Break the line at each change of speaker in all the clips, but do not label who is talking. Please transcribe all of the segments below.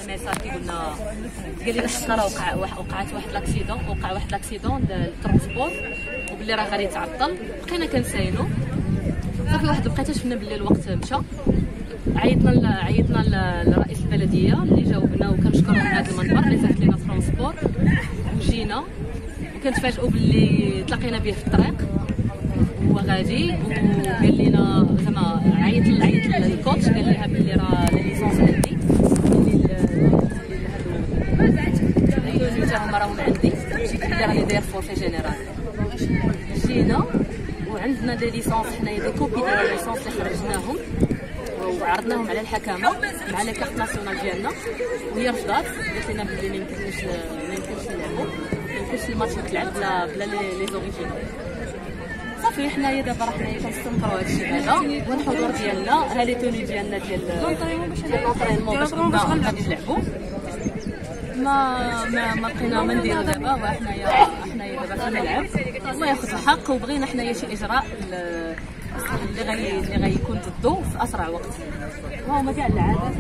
ميساج كيقولنا قال لنا حنا راه وقعت واحد لاكسيدون الترونسبور وباللي راه غادي يتعطل. بقينا كنسايلو صافي واحد الوقيته شفنا باللي الوقت مشى. عيطنا لرئيس البلديه اللي جاوبنا وكنشكروا من هذا المنبر اللي سهل لنا الترونسبور وجينا وكنتفاجئوا باللي تلاقينا به في الطريق هو غادي وقال لنا زعما عيط للكوتش قال لها باللي راه ليسونس عندي اللي هما راهم عندي اللي راني داير فورفي جينيرال. جينا وعندنا دي ليسونس حنايا دي كوبي ديال ليسونس اللي خرجناهم وعرضناهم على الحكامه مع لا كارت ناسيونال ديالنا وهي رفضات قالت لنا بلي ما يمكنش نلعبوا ما يمكنش الماتش يتلعب بلا لي زوريجينال. صافي حنايا دابا راه حنايا كنستنكروا هادشي هذا والحضور ديالنا ها لي توني ديالنا ديال لونطرينمون باش غادي نلعبوا. ما بقينا ما نديرو دابا وحنايا دابا في الملعب الله ياخذ الحق وبغينا حنايا شي اجراء اللي غيكون ضده في اسرع وقت. هما كاع اللعابات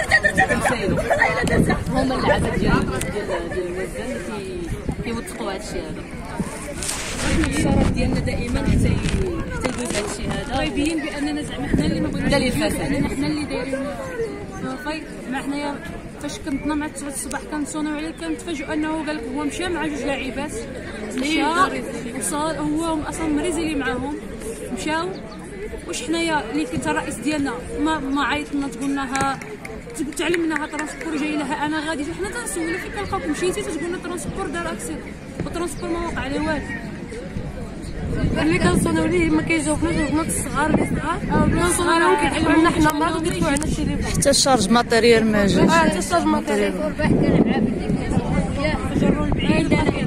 هما اللعابات ديال الوزن اللي كيوثقوا هادشي هذا. احنا الشرف ديالنا دائما حتى يدوز هادشي هذا ويبين باننا زعما حنا اللي ما بغيناش حنا اللي دايرين صافي. ما حنايا فاش كنتنا مع 9 الصباح كنصونيو عليه كنتفاجئوا انه قال لك هو مشى مع جوج لاعبات مشى وصل هو اصلا مريزيلي معاهم مشاو. واش حنايا اللي كنت الرئيس ديالنا ما عيطنا تقولنا تعلمنا ها ترونسبور جاي لها انا غادي حنا تنسولو فين كنلقاوك مشيتي تقولنا ترونسبور دار اكسيدون والترونسبور ما وقع عليه والو. اللي كنصونيو ليه ما كيجاوبناش البنات الصغار اللي صغار كيعلمونا حنا ما كيديروا عندنا التليفون حتى الشارج ماتيريال ما جاش. حتى الشارج ماتيريال الرباح كنلعب جروا البعيد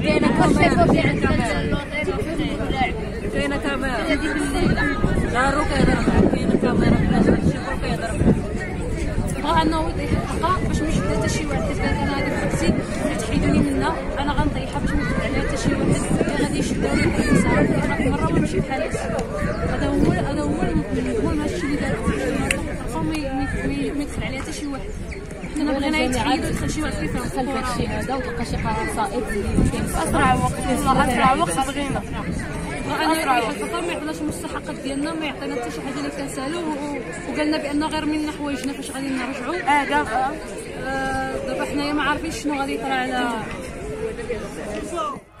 كاينه كاميرا دارو كيضرب كاينه كاميرا شوفوا كيضرب بغا انه يطيح الحلقه باش ما يشد حتى شي واحد. كيف قال انا هذه خصي تحيدوني منها انا غنطيحها باش ما يدخل عليها حتى شي واحد اللي غادي يشدوني انا مره ما ماشي بحال هذا هو المهم هادشي اللي داروا ما يدخل عليها حتى شي واحد. حنا بغينا يتحيد يدخل شي واحد كيفهم خلف هادشي هذا وتلقى شي قرار صائب اللي كاين في اسرع وقت بغينا انا الحقيقه ما يعطيناش المستحقات ديالنا ما يعطينا حتى شي حاجه اللي كنسالو وقالنا بان غير منا حوايجنا فاش غادي نرجعوا دابا حنايا ما عارفين شنو غادي يطرا على